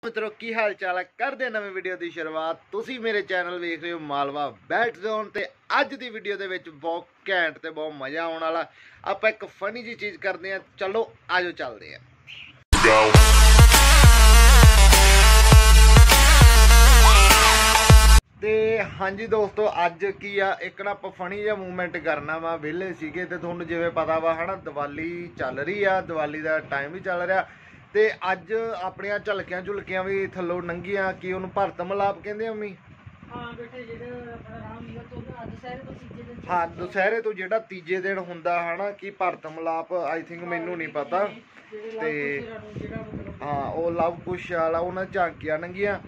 मित्रों की हाल चाल है करदे नवीं वीडियो की शुरुआत। तुसी मेरे चैनल वेख रहे हो मालवा बैट जोन ते अज दी वीडियो दे विच बहुत घैंट ते बहुत मज़ा आने वाला। आपां एक फनी जी चीज़ करते हैं, चलो आजो चलते हैं। ते हाँ जी दोस्तों, अज की आ एक ना आपां फनी जिहा मूवमेंट करना वा। विहले सीगे ते तुहानूं जिवें पता वा है ना, दिवाली चल रही आ, दिवाली का टाइम भी चल रहा। ते अज अपनियां झलकियां झुलकियां भी थल्लों नंगियां कि उन्होंने भरत मलाप कहंदे अम्मी। हाँ, दुसहरे तो जेड़ा तीजे दिन हुंदा है ना कि भरत मलाप, आई थिंक मैनू नहीं पता। ते हाँ, वो लव कुश वाला उन्हें झांकियां नंगियां।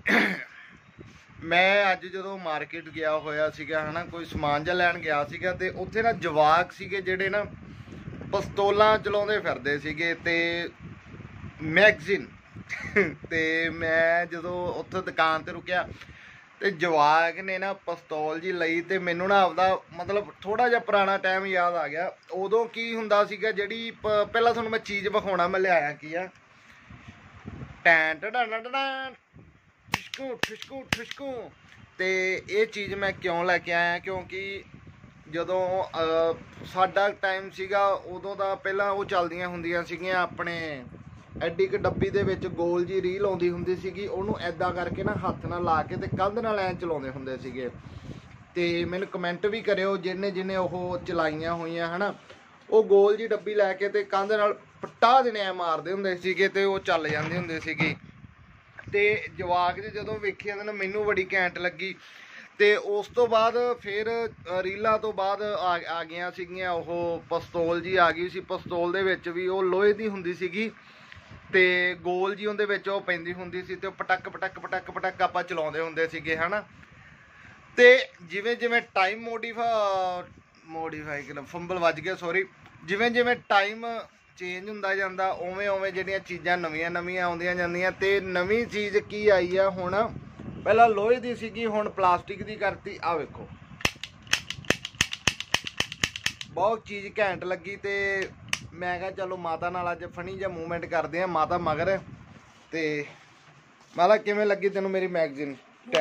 मैं अज जो मार्केट गया होया सीगा है ना, कोई समान जा लैन गया सीगा ते उत्थे ना जवाक सीगे जेड़े ना पिस्तौलां चलाउंदे फिरदे सीगे ते मैगजीन ते मैं जो उत्थे दुकान ते रुकिया ते जवाक ने ना पिस्तौल जी लई ते मैनू ना आपदा मतलब थोड़ा जिहा पुराना टाइम याद आ गया। उदों की हुंदा सीगा, जेड़ी पहला तुहानूं मैं चीज़ विखाउणा, मैं लिआया की आ टैं टडा ठुशकू ठुशकू ठुशकू। ते ये चीज़ मैं क्यों लैके आया, क्योंकि जदों साडा टाइम सीगा उदों दा पहलां वो चलदियां हुंदियां सीगियां अपने एड्डी क डब्बी दे विच गोल जी रील आउंदी हुंदी सीगी, ओनू ऐदां करके ना हत्थ नाल ला के ते कंध नाल ऐ चलाउंदे हुंदे सीगे। ते मैनू कमेंट भी करियो जिन्ने जिन्ने ओह चलाइयां होईयां है ना, वो गोल जी डब्बी लैके ते कंध नाल पट्टा देने ऐ मारदे हुंदे सीगे ते ओह चल जांदी हुंदी सीगी। ते जवाक जी जदों वेखिया ते ना मैनू बड़ी घैंट लगी। ते उस तो बाद फिर रीलां तो बाद आ गईयां सीगियां ओह पिस्तौल जी आ गई सी। पिस्तौल दे विच भी ओह लोहे दी हुंदी सीगी ते गोल जी उहदे विच ओह पैंदी हुंदी सी ते पटक पटक पटक पटक आपां चलाउंदे हुंदे सीगे है ना। ते जिवें जिवें टाइम मोडीफाई फंबल वज गया सॉरी, जिवें जिवें टाइम चेंज हुंदा जांदा उवें उवें जिहड़ियां चीज़ां नवीआं नवीआं आउंदियां जांदियां। ते नवीं चीज़ की आई आ हुण, पहला लोहे दी सीगी हुण प्लास्टिक दी करती। आ वेखो बहुत चीज़ घैंट लगी। ते मैं कहा चलो माता नाल अज फनी जिहा मूवमेंट करते हैं। माता मगर ते माता किवें लगी तेनों मेरी मैगजीन?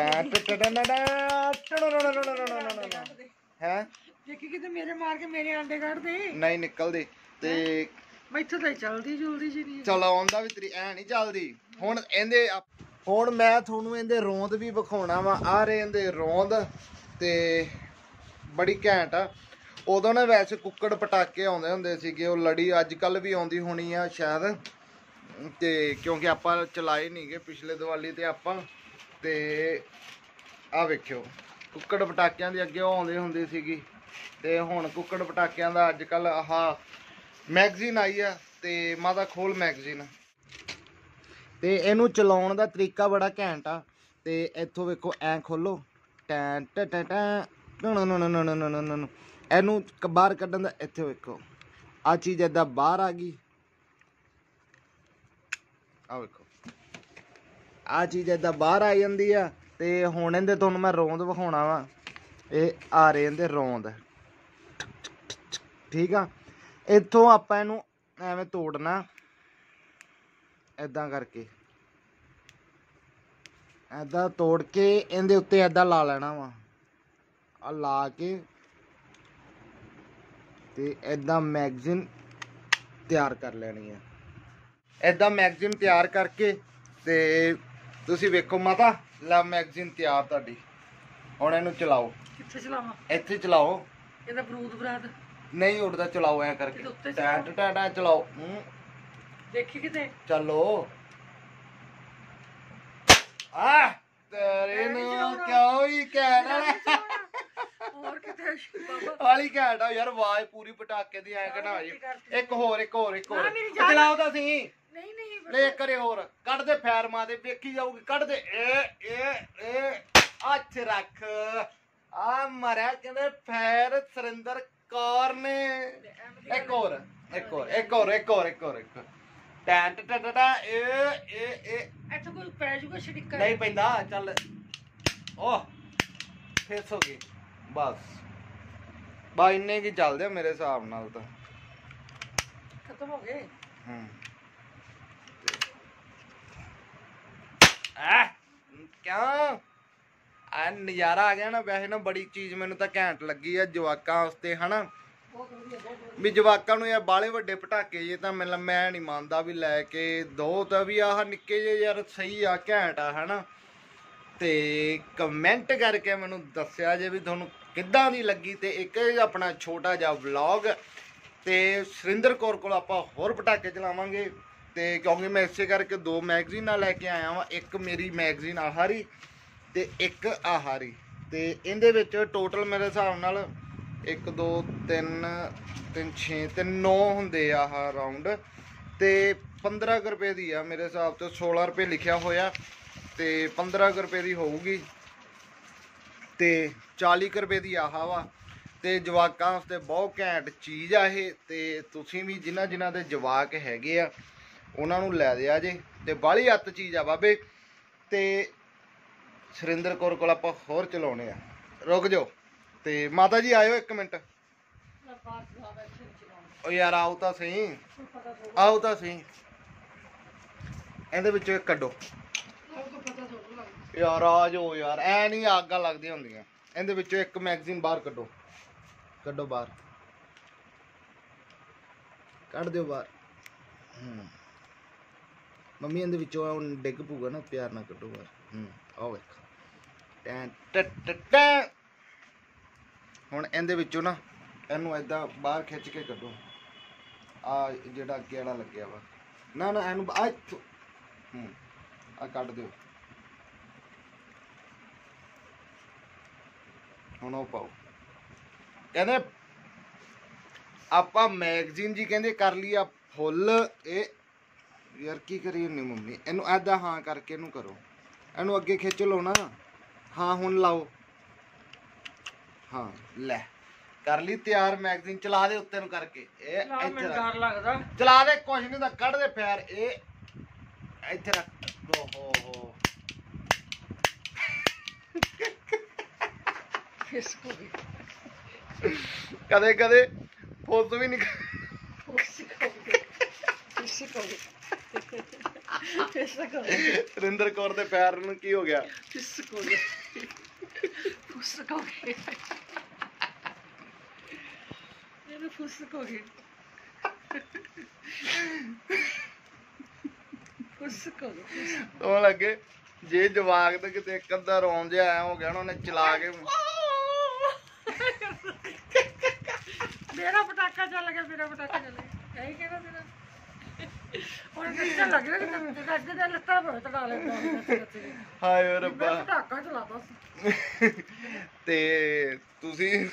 है मेरे मार के मेरे अंडे काट दे नहीं निकलदी ते मैथों तो चलदी जुलदी जी नहीं चलाउण दा भी तरी ऐ नहीं चलदी। हुण इहदे हुण मैं थोनू इहदे रौंद भी विखाउणा वा। आ रहे इहदे रौंद ते बड़ी घैंट आ। उदों ना वैसे कुक्कड़ पटाके आउंदे हुंदे सीगे, ओह लड़ी अजकल भी आउंदी होनी आ शायद, ते क्योंकि आपां चलाए नहीं गए पिछले दिवाली ते आपां। ते आ वेखियो कुक्कड़ पटाकियां दी अगे आउंदी हुंदी सीगी ते हुण कुक्कड़ पटाकियां दा अजकल आह मैगजीन आई आ। ते माता खोल मैगजीन ते इहनू चलाउण दा तरीका बड़ा घैंट आ। ते इत्थों वेखो ऐ खोलो टैं टैं टैं टैं इनू बाहर कड्ढन दा इत्थे वेखो आ चीज़ इदां बाहर आ गई। आ वेखो आ चीज़ इदां बाहर आ जांदी आ। ते हुण इहदे तुहानूं मैं रौंद विखाउणा वा। एह आ रहे इहदे रौंद, ठीक आ। इत्थों आपां इहनूं एवें तोड़ना इदां करके, इदां तोड़ के इहदे उत्ते इदां ला लेना वा। आ ला के ते इदां मैगजीन तैयार कर लेनी है। इदां मैगजीन तैयार करके ते तुसीं वेखो माता ला मैगजीन तैयार तुहाडी। हुण इहनूं चलाओ। कित्थे चलावां? इत्थे चलाओ। ਇਹਦਾ ਬਰੂਦ ਬਰਾਦ नहीं उड़दा, चलाओ ऐ करके टैं टैं टैं चलाओ। देखी किते चलो आ तेरे नु क्यों ही कहना और किते बाबा वाली घैंट आ यार, आवाज पूरी पटाके दी ऐ कना जी। एक होर चलाओ तां सी। नहीं नहीं ले एक करे होर कट दे, फैर मार दे, वेखी जाऊगी। कट दे ए हत्थ रख। आ मरा कहंदे फैर सुरिंदर कौर ने। एक और एक और एक और एक और एक और एक टैं टैं टैं टैं ए ਇੱਥੇ ਕੋਈ ਪੈ ਜੂਗਾ ਛਿੜਕਾ नहीं पैंदा। चल ओह फिस हो गई बस इन्ने की चलदे आ मेरे हिसाब नाल तां खत्म हो गए। ਕਿਉਂ ਆ ਨਜ਼ਾਰਾ ਆ ਗਿਆ ਨਾ। ਵੈਸੇ ਨਾ ਬੜੀ ਚੀਜ਼ ਮੈਨੂੰ ਤਾਂ ਘੈਂਟ ਲੱਗੀ ਆ ਜਵਾਕਾਂ ਵਾਸਤੇ ਹਨਾ, ਵੀ ਜਵਾਕਾਂ ਨੂੰ ਯਾਰ ਬਾਲੇ ਵੱਡੇ ਪਟਾਕੇ ਜੇ ਤਾਂ ਮੈਂ ਨਹੀਂ ਮੰਨਦਾ ਵੀ ਲੈ ਕੇ ਦੋ, ਤਾਂ ਵੀ ਆਹ ਨਿੱਕੇ ਜੇ ਯਾਰ ਸਹੀ ਆ, ਘੈਂਟ ਆ ਹਨਾ। ਤੇ ਕਮੈਂਟ ਕਰਕੇ ਮੈਨੂੰ ਦੱਸਿਆ ਜੇ ਵੀ ਤੁਹਾਨੂੰ ਕਿੱਦਾਂ ਦੀ ਲੱਗੀ। ਤੇ ਇੱਕ ਆਪਣਾ ਛੋਟਾ ਜਿਹਾ ਵਲੌਗ, ਤੇ ਸੁਰਿੰਦਰ ਕੌਰ ਕੋਲ ਆਪਾਂ ਹੋਰ ਪਟਾਕੇ ਚਲਾਵਾਂਗੇ। ਤੇ ਕਿਉਂਕਿ ਮੈਂ ਇਸੇ ਕਰਕੇ 2 ਮੈਗਜ਼ੀਨਾਂ ਲੈ ਕੇ ਆਇਆ ਵਾਂ, ਇੱਕ ਮੇਰੀ ਮੈਗਜ਼ੀਨ ਆਹਾਰੀ ਤੇ ਇੱਕ ਆਹਾਰੀ। ਤੇ ਇਹਦੇ ਵਿੱਚ ਟੋਟਲ ਮੇਰੇ ਹਿਸਾਬ ਨਾਲ 1 2 3 3 6 3 9 ਹੁੰਦੇ ਆ ਆਹ ਰਾਊਂਡ, ਤੇ 15 ਕੁ ਰੁਪਏ ਦੀ ਆ ਮੇਰੇ ਹਿਸਾਬ ਤੋਂ। 16 ਰੁਪਏ ਲਿਖਿਆ ਹੋਇਆ ਤੇ 15 ਕੁ ਰੁਪਏ ਦੀ ਹੋਊਗੀ, ਤੇ 40 ਕੁ ਰੁਪਏ ਦੀ ਆਹ ਵਾ। ਤੇ ਜਵਾਕਾਂ ਵਾਸਤੇ ਬਹੁਤ ਘੈਂਟ ਚੀਜ਼ ਆ ਇਹ। ਤੇ ਤੁਸੀਂ ਵੀ ਜਿਨ੍ਹਾਂ ਦੇ ਜਵਾਕ ਹੈਗੇ ਆ ਉਹਨਾਂ ਨੂੰ ਲੈ ਦਿਆ ਜੇ। ਤੇ ਬਾਹਲੀ ਅੱਤ ਚੀਜ਼ ਆ ਬਾਬੇ। ਤੇ ਸੁਰਿੰਦਰ ਕੌਰ ਕੋਲ ਆਪਾਂ ਹੋਰ ਚਲਾਉਣੇ ਆ, ਰੁਕ ਜਾਓ। ਤੇ ਮਾਤਾ ਜੀ ਆਇਓ 1 ਮਿੰਟ। ਉਹ ਯਾਰ ਆਓ ਤਾਂ ਸਹੀ, ਆਓ ਤਾਂ ਸਹੀ। ਇਹਦੇ ਵਿੱਚੋਂ ਇੱਕ ਕੱਢੋ ਯਾਰ, ਆ ਜਾਓ ਯਾਰ, ਐ ਨਹੀਂ ਆਗਾਂ ਲੱਗਦੀਆਂ ਹੁੰਦੀਆਂ। ਇਹਦੇ ਵਿੱਚੋਂ ਇੱਕ ਮੈਗਜ਼ੀਨ ਬਾਹਰ ਕੱਢੋ, ਕੱਢੋ ਬਾਹਰ, ਕੱਢ ਦਿਓ ਬਾਹਰ। ਮੰਮੀ ਇਹਦੇ ਵਿੱਚੋਂ ਡਿੱਗ ਪੂਗਾ ਨਾ, ਪਿਆਰ ਨਾਲ ਕੱਢੋ ਬਾਹਰ। ਆਓ ਵੇਖ, ਹੁਣ ਇਹਦੇ ਵਿੱਚੋਂ ਨਾ ਇਹਨੂੰ ਏਦਾਂ ਬਾਹਰ ਖਿੱਚ ਕੇ ਕੱਢੋ। ਆ ਜਿਹੜਾ ਅੱਗੇ ਵਾਲਾ ਲੱਗਿਆ ਵਾ ਨਾ ਇਹਨੂੰ ਆ ਕੱਢ ਦਿਓ। ਹੁਣ ਉਹ ਪਾਓ। ਕਹਿੰਦੇ ਆਪਾਂ ਮੈਗਜ਼ੀਨ ਜੀ ਕਹਿੰਦੇ ਕਰ ਲਈ ਆ ਫੁੱਲ। ਇਹ ਯਾਰ ਕੀ ਕਰੀ ਹੁੰਦੀ ਮੰਮੀ, ਇਹਨੂੰ ਏਦਾਂ ਹਾਂ ਕਰਕੇ ਇਹਨੂੰ ਕਰੋ, ਇਹਨੂੰ ਅੱਗੇ ਖਿੱਚ ਲਓ ਨਾ। ਹਾਂ ਹੁਣ ਲਾਓ, ਹਾਂ ਲੈ ਕਰ ਲਈ ਤਿਆਰ ਮੈਗਜ਼ੀਨ। ਚਲਾ ਦੇ ਉੱਤੇ ਨੂੰ ਕਰਕੇ, ਇਹ ਇੱਥੇ ਡਰ ਲੱਗਦਾ। ਚਲਾ ਦੇ, ਕੁਛ ਨਹੀਂ ਤਾਂ ਕੱਢ ਦੇ ਪੈਰ। ਇਹ ਇੱਥੇ ਰੱਖ। ਓਹੋ ਕਦੇ ਕਦੇ ਫੁੱਸ ਵੀ ਨਹੀਂ। ਸੁਰਿੰਦਰ ਕੌਰ ਦੇ ਪੈਰ ਨੂੰ ਕੀ ਹੋ ਗਿਆ? ਉਹ ਲੱਗੇ ਜੇ ਜਵਾਕ ਤੇ ਕਿਤੇ ਇੱਕ ਅੱਧਾ ਰੋਣ ਜਿਹਾ ਆਇਆ ਹੋ ਗਿਆ ਨਾ, ਉਹਨੇ ਚਲਾ ਕੇ ਮੇਰਾ ਪਟਾਕਾ ਚੱਲ ਗਿਆ, ਮੇਰਾ ਪਟਾਕਾ ਚੱਲ ਗਿਆ। ਇਹੀ ਕਹਿੰਦਾ ਮੇਰਾ ਹੁਣ ਕਿੱਥੇ ਲੱਗ ਰਿਹਾ ਕਿ ਗੱਜ ਦੇ ਲੱਤਾਂ ਬਹੁਤ ਤੜਾ ਲੈਂਦਾ। ਹਾਏ ਓ ਰੱਬਾ, ਪਟਾਕਾ ਚਲਾ ਬਸ। ਤੇ ਤੁਸੀਂ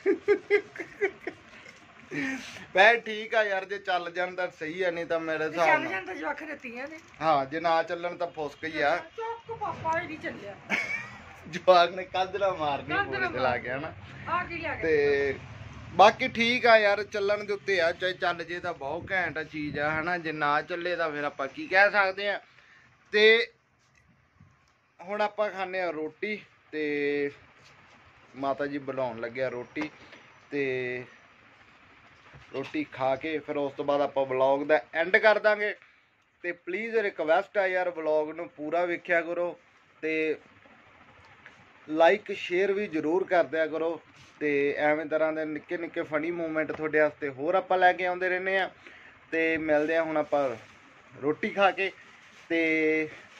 ਵੈ ਠੀਕ ਆ ਯਾਰ, ਜੇ ਚੱਲ ਜਾਣ ਤਾਂ ਸਹੀ ਆ, ਨਹੀਂ ਤਾਂ ਮੇਰੇ ਹਿਸਾਬ ਚੱਲ ਨਾਲ ਜਾਣ ਤਾਂ ਜਵਾਕ ਦਿੱਤੀਆਂ ਨੇ। ਹਾਂ, ਜੇ ਨਾ ਚੱਲਣ ਤਾਂ ਫੁਸਕ ਹੀ ਆ। ਚੁੱਕ ਪਾਪਾ ਹੀ ਨਹੀਂ ਚੱਲਿਆ, ਜਵਾਕ ਨੇ ਕਾਦਰਾ ਮਾਰਨੀ ਪੂਰੀ ਤੇ ਲਾ ਗਿਆ ਨਾ। ਆ ਕੀ ਲਿਆ ਤੇ ਬਾਕੀ ਠੀਕ ਆ ਯਾਰ, ਚੱਲਣ ਦੇ ਉੱਤੇ ਆ। ਚਾਹੇ ਚੱਲ ਜੇ ਤਾਂ ਬਹੁਤ ਘੈਂਟ ਚੀਜ਼ ਆ ਹਨਾ, ਜੇ ਨਾ ਚੱਲੇ ਤਾਂ ਫਿਰ ਆਪਾਂ ਕੀ ਕਹਿ ਸਕਦੇ ਆ। ਤੇ ਹੁਣ ਆਪਾਂ ਖਾਣੇ ਆ ਰੋਟੀ, ਤੇ ਮਾਤਾ ਜੀ ਬਣਾਉਣ ਲੱਗਿਆ ਰੋਟੀ। ਤੇ ਰੋਟੀ ਖਾ ਕੇ ਫਿਰ ਉਸ ਤੋਂ ਬਾਅਦ ਆਪਾਂ ਵਲੌਗ ਦਾ ਐਂਡ ਕਰ ਦਾਂਗੇ। ਤੇ ਪਲੀਜ਼ ਰਿਕਵੈਸਟ ਆ ਯਾਰ, ਵਲੌਗ ਨੂੰ ਪੂਰਾ ਵੇਖਿਆ ਕਰੋ ਤੇ ਲਾਈਕ ਸ਼ੇਅਰ ਵੀ ਜ਼ਰੂਰ ਕਰ ਦਿਆ ਕਰੋ। ਤੇ ਐਵੇਂ ਤਰ੍ਹਾਂ ਦੇ ਨਿੱਕੇ ਨਿੱਕੇ ਫਨੀ ਮੂਮੈਂਟ ਤੁਹਾਡੇ ਵਾਸਤੇ ਹੋਰ ਆਪਾਂ ਲੈ ਕੇ ਆਉਂਦੇ ਰਹਿੰਦੇ ਆ। ਤੇ ਮਿਲਦੇ ਆ ਹੁਣ ਆਪਾਂ ਰੋਟੀ ਖਾ ਕੇ। ਤੇ